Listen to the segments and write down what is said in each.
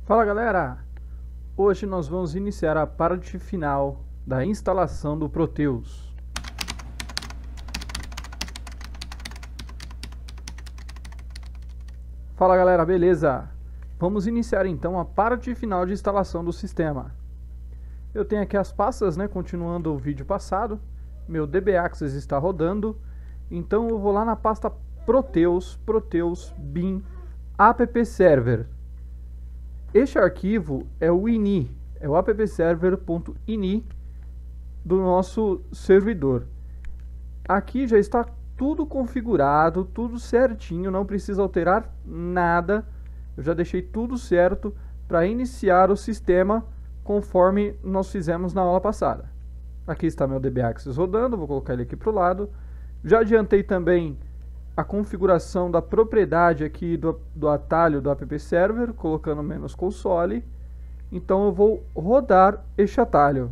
Fala galera! Hoje nós vamos iniciar a parte final da instalação do Proteus. Fala galera, beleza? Vamos iniciar então a parte final de instalação do sistema. Eu tenho aqui as pastas, continuando o vídeo passado. Meu DB Access está rodando, então eu vou lá na pasta Proteus bin app server. Este arquivo é o ini, é o appserver.ini do nosso servidor. Aqui já está tudo configurado, tudo certinho, não precisa alterar nada. Eu já deixei tudo certo para iniciar o sistema conforme nós fizemos na aula passada. Aqui está meu DB Access rodando, vou colocar ele aqui para o lado. Já adiantei também a configuração da propriedade aqui do atalho do app server, colocando menos console. Então eu vou rodar este atalho.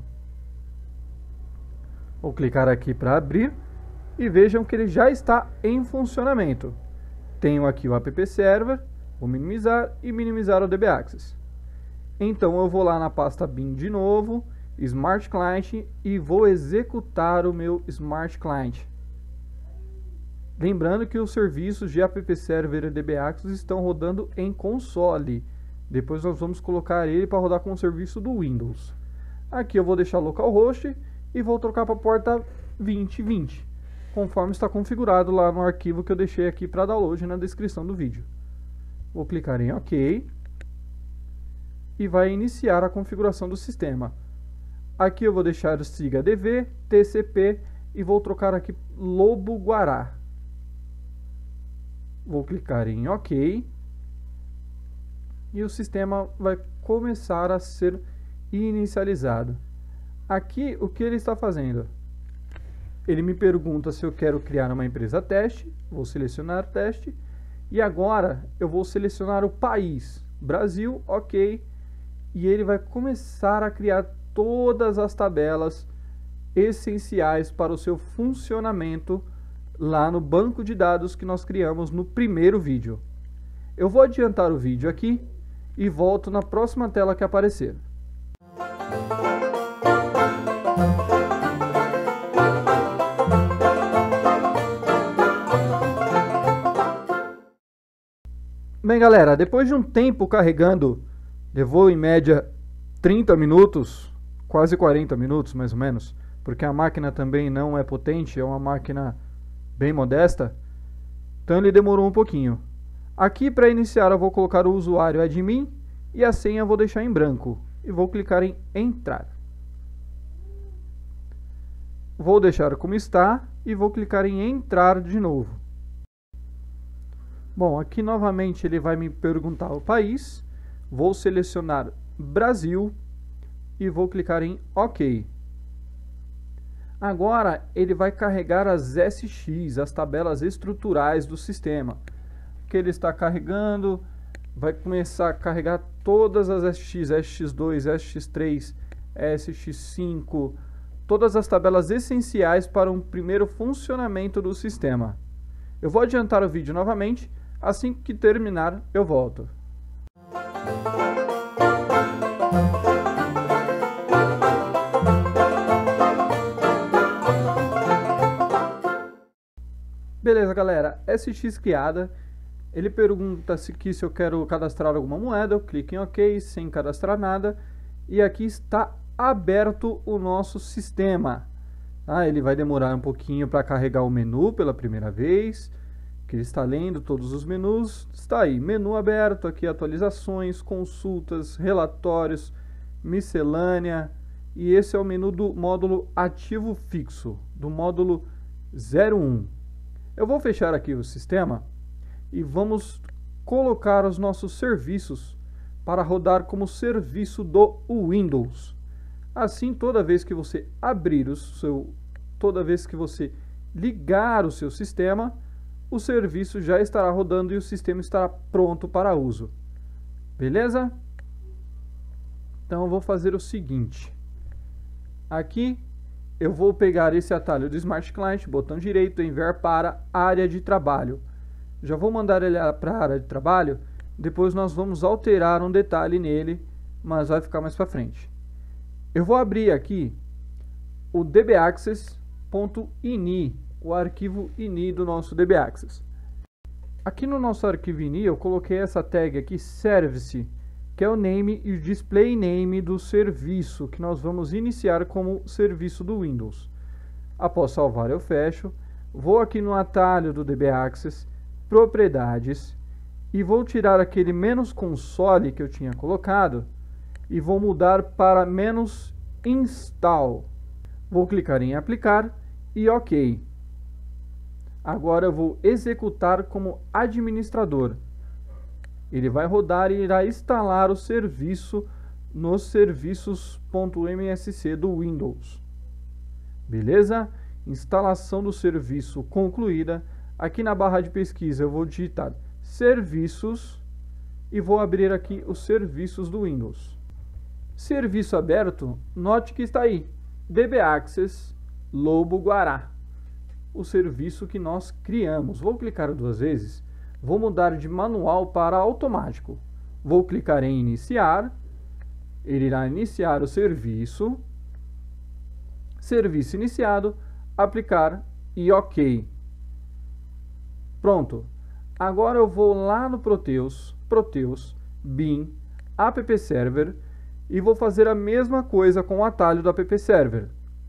Vou clicar aqui para abrir e vejam que ele já está em funcionamento. Tenho aqui o app server, vou minimizar e minimizar o DB Access. Então eu vou lá na pasta bin de novo, Smart Client, e vou executar o meu Smart Client. Lembrando que os serviços de app server e DB Access estão rodando em console. Depois nós vamos colocar ele para rodar com o serviço do Windows. Aqui eu vou deixar localhost e vou trocar para a porta 2020, conforme está configurado lá no arquivo que eu deixei aqui para download na descrição do vídeo. Vou clicar em OK e vai iniciar a configuração do sistema. Aqui eu vou deixar o siga-dv, tcp e vou trocar aqui Lobo-Guará. Vou clicar em OK e o sistema vai começar a ser inicializado. Aqui o que ele está fazendo? Ele me pergunta se eu quero criar uma empresa teste, vou selecionar teste e agora eu vou selecionar o país, Brasil, OK, e ele vai começar a criar todas as tabelas essenciais para o seu funcionamento lá no banco de dados que nós criamos no primeiro vídeo. Eu vou adiantar o vídeo aqui e volto na próxima tela que aparecer. Bem galera, depois de um tempo carregando, levou em média 30 minutos, quase 40 minutos mais ou menos, porque a máquina também não é potente, é uma máquina bem modesta, então ele demorou um pouquinho. Aqui para iniciar eu vou colocar o usuário admin e a senha eu vou deixar em branco e vou clicar em entrar. Vou deixar como está e vou clicar em entrar de novo. Bom, aqui novamente ele vai me perguntar o país, vou selecionar Brasil e vou clicar em OK. Agora ele vai carregar as SX, as tabelas estruturais do sistema. Que ele está carregando, vai começar a carregar todas as SX, SX2, SX3, SX5, todas as tabelas essenciais para um primeiro funcionamento do sistema. Eu vou adiantar o vídeo novamente, assim que terminar eu volto. Beleza galera, SX criada, ele pergunta se eu quero cadastrar alguma moeda, eu clico em OK, sem cadastrar nada, e aqui está aberto o nosso sistema. Ele vai demorar um pouquinho para carregar o menu pela primeira vez, que ele está lendo todos os menus, está aí, menu aberto, aqui atualizações, consultas, relatórios, miscelânea, e esse é o menu do módulo ativo fixo, do módulo 01. Eu vou fechar aqui o sistema e vamos colocar os nossos serviços para rodar como serviço do Windows. Assim, toda vez que você abrir toda vez que você ligar o seu sistema, o serviço já estará rodando e o sistema estará pronto para uso. Beleza? Então eu vou fazer o seguinte. Aqui eu vou pegar esse atalho do Smart Client, botão direito, enviar para área de trabalho. Já vou mandar ele para a área de trabalho Depois nós vamos alterar um detalhe nele, mas vai ficar mais para frente. Eu vou abrir aqui o dbaccess.ini, o arquivo ini do nosso dbaccess. Aqui no nosso arquivo ini eu coloquei essa tag aqui, service, que é o name e o display name do serviço que nós vamos iniciar como serviço do Windows. Após salvar eu fecho, vou aqui no atalho do dbaccess, propriedades, e vou tirar aquele menos console que eu tinha colocado e vou mudar para menos install. Vou clicar em aplicar e OK. Agora eu vou executar como administrador. Ele vai rodar e irá instalar o serviço nos serviços.msc do Windows. Beleza? Instalação do serviço concluída. Aqui na barra de pesquisa eu vou digitar serviços e vou abrir aqui os serviços do Windows. Serviço aberto, note que está aí, dbaccess Lobo Guará, o serviço que nós criamos. Vou clicar 2 vezes, vou mudar de manual para automático. Vou clicar em iniciar, ele irá iniciar o serviço, serviço iniciado, aplicar e OK. Pronto. Agora eu vou lá no Proteus, bin, app server e vou fazer a mesma coisa com o atalho do app server.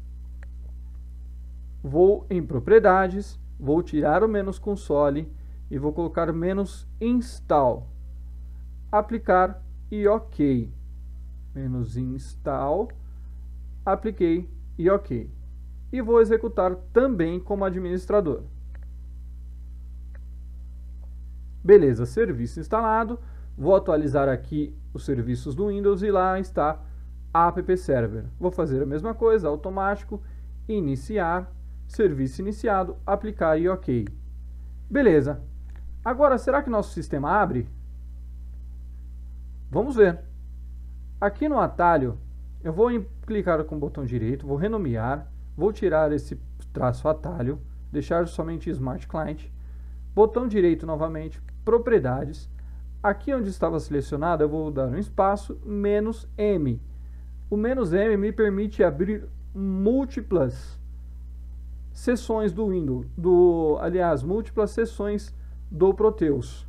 Vou em propriedades, vou tirar o menos console e vou colocar menos install, aplicar e OK. Menos install, apliquei e OK. E vou executar também como administrador. Beleza, serviço instalado. Vou atualizar aqui os serviços do Windows e lá está a app server. Vou fazer a mesma coisa, automático, iniciar, serviço iniciado, aplicar e OK. Beleza. Agora, será que nosso sistema abre? Vamos ver. Aqui no atalho, eu vou clicar com o botão direito, vou renomear, vou tirar esse traço atalho, deixar somente Smart Client, botão direito novamente, propriedades. Aqui onde estava selecionado, eu vou dar um espaço, menos M. O menos M me permite abrir múltiplas seções do Windows, múltiplas seções do Proteus.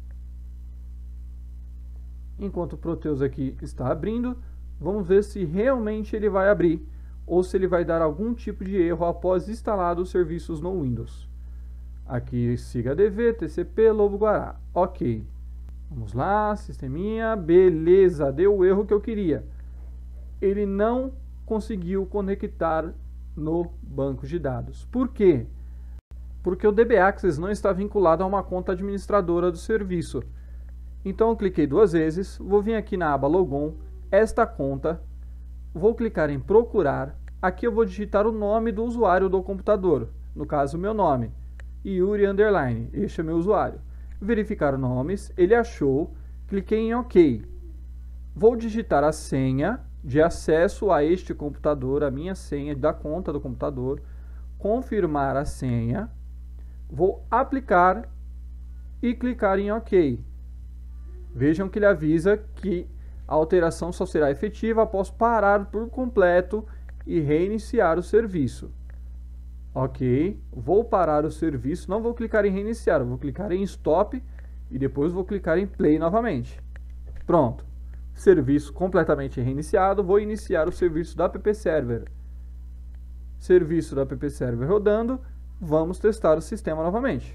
Enquanto o Proteus aqui está abrindo, vamos ver se realmente ele vai abrir ou se ele vai dar algum tipo de erro após instalado os serviços no Windows. Aqui siga DV, TCP, Lobo Guará. OK. Vamos lá, sisteminha. Beleza, deu o erro que eu queria. Ele não conseguiu conectar no banco de dados. Por quê? Porque o dbaccess não está vinculado a uma conta administradora do serviço. Então eu cliquei 2 vezes, vou vir aqui na aba Logon, esta conta, vou clicar em procurar. Aqui eu vou digitar o nome do usuário do computador, no caso o meu nome. Yuri _ este é meu usuário. Verificar nomes, ele achou, cliquei em OK. Vou digitar a senha de acesso a este computador, a minha senha da conta do computador, confirmar a senha, vou aplicar e clicar em OK. Vejam que ele avisa que a alteração só será efetiva após parar por completo e reiniciar o serviço. OK, vou parar o serviço, não vou clicar em reiniciar, vou clicar em stop e depois vou clicar em play novamente. Pronto, serviço completamente reiniciado, vou iniciar o serviço da app server. Serviço da app server rodando, vamos testar o sistema novamente.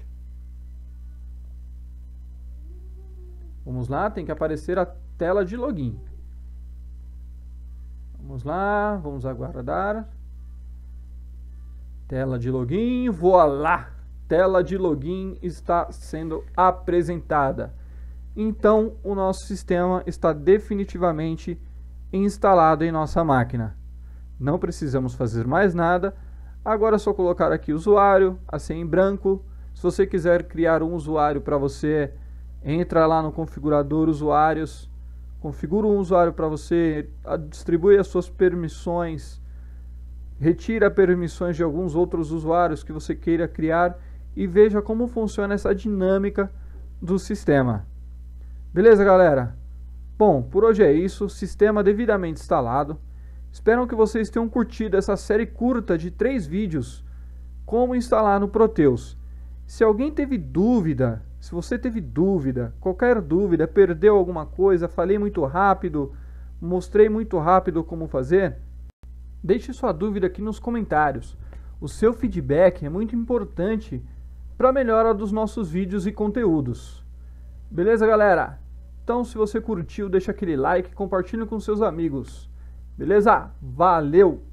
Vamos lá, tem que aparecer a tela de login. Vamos lá, vamos aguardar. Tela de login, voilá! Tela de login está sendo apresentada. Então, o nosso sistema está definitivamente instalado em nossa máquina. Não precisamos fazer mais nada. Agora é só colocar aqui o usuário, a senha em branco. Se você quiser criar um usuário para você, entra lá no configurador usuários, configura um usuário para você, distribui as suas permissões, retira permissões de alguns outros usuários que você queira criar e veja como funciona essa dinâmica do sistema. Beleza, galera? Bom, por hoje é isso, sistema devidamente instalado. Espero que vocês tenham curtido essa série curta de 3 vídeos, como instalar no Proteus. Se alguém teve dúvida, se você teve dúvida, qualquer dúvida, perdeu alguma coisa, falei muito rápido, mostrei muito rápido como fazer, deixe sua dúvida aqui nos comentários. O seu feedback é muito importante para a melhora dos nossos vídeos e conteúdos. Beleza, galera? Então, se você curtiu, deixa aquele like e compartilhe com seus amigos. Beleza? Valeu!